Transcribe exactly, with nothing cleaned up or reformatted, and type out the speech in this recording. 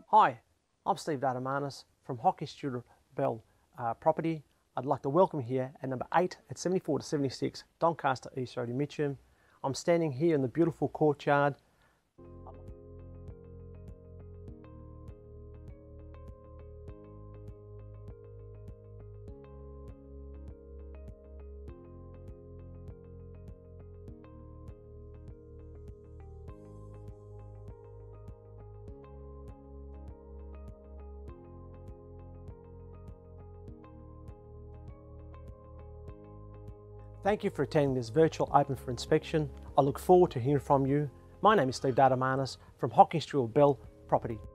Hi, I'm Steve Dadamanis from Hockey Studio Bell uh, Property. I'd like to welcome you here at number eight at seventy-four to seventy-six Doncaster East Road in Mitcham. I'm standing here in the beautiful courtyard. Thank you for attending this virtual open for inspection. I look forward to hearing from you. My name is Steve Dadamanis from Hockey Studio Bell Property.